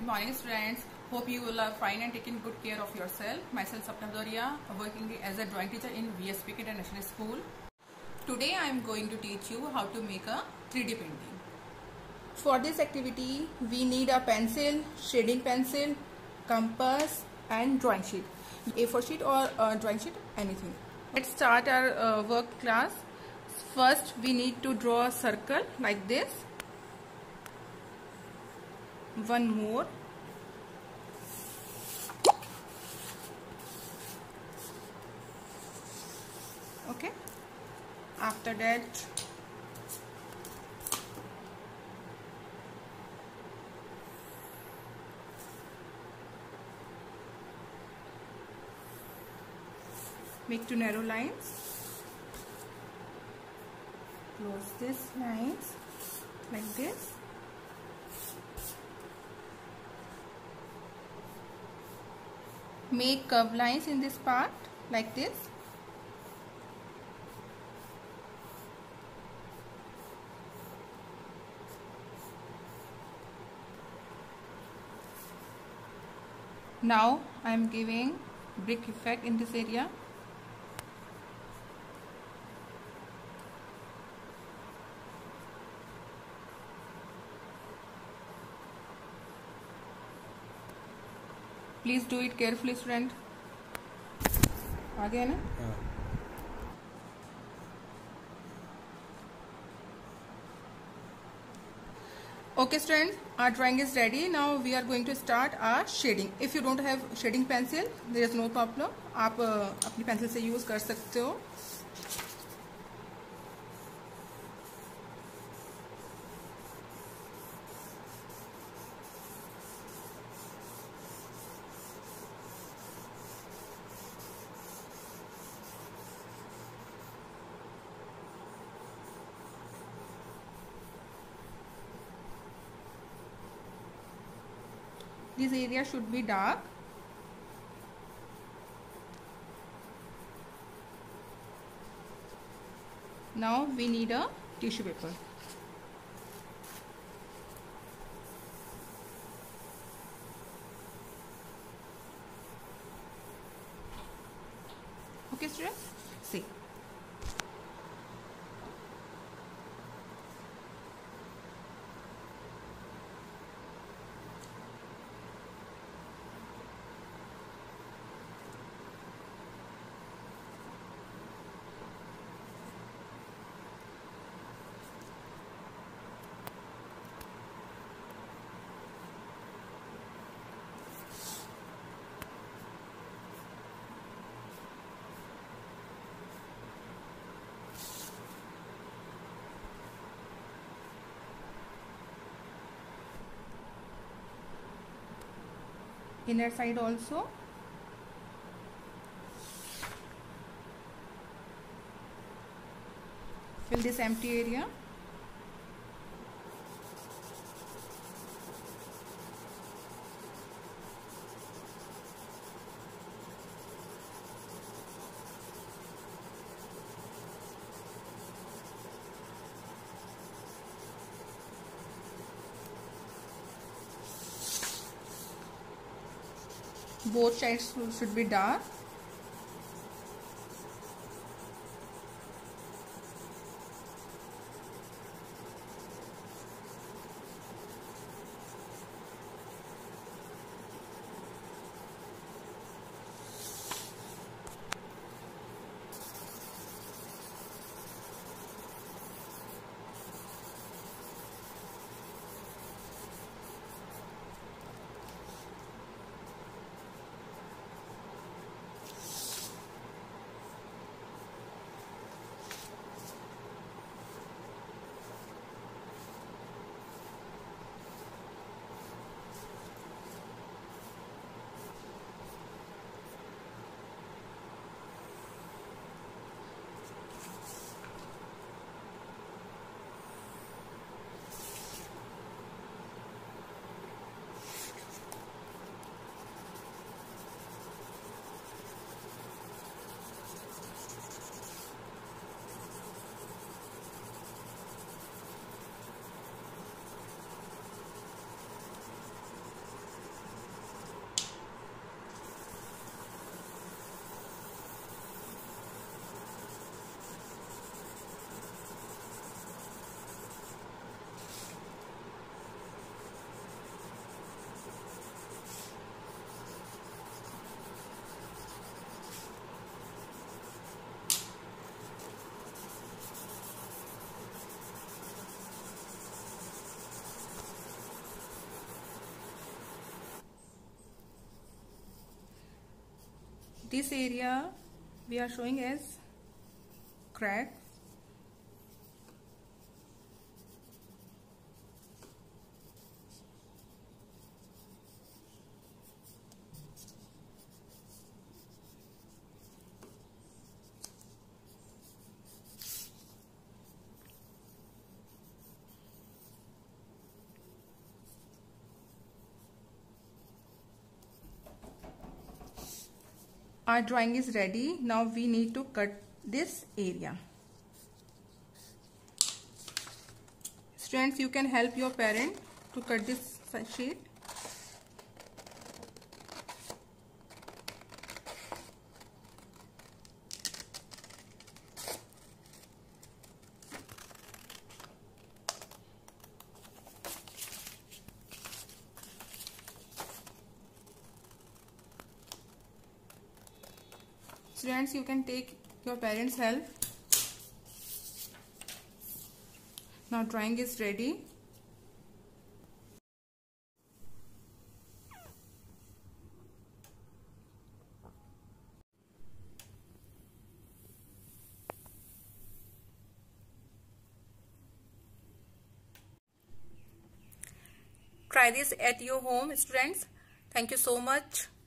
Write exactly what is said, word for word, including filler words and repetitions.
morning, students. Hope you will are fine and taking good care of yourself. Myself, Sapna Doria, working as a drawing teacher in V S P K International School. Today, I am going to teach you how to make a three D painting. For this activity, we need a pencil, shading pencil, compass, and drawing sheet. A four sheet or a drawing sheet, anything. Let's start our uh, work class. First, we need to draw a circle like this. One more. Okay. After that, make two narrow lines. Close these lines like this. Make curved lines in this part like this. Now I am giving brick effect in this area. Please do it carefully, student. आगे है ना? हाँ. Okay, students, our drawing is ready. Now we are going to start our shading. If you don't have shading pencil, there is no problem. आप अपनी pencil से use कर सकते हो. This area should be dark. Now we need a tissue paper. Okay, students? See. Inner side also. Fill this empty area. Both sides should be dark. this area we are showing as crack. Our drawing is ready. Now we need to cut this area. Students, you can help your parent to cut this sheet. Students, you can take your parents' help. Now drawing is ready. Try this at your home, students. Thank you so much.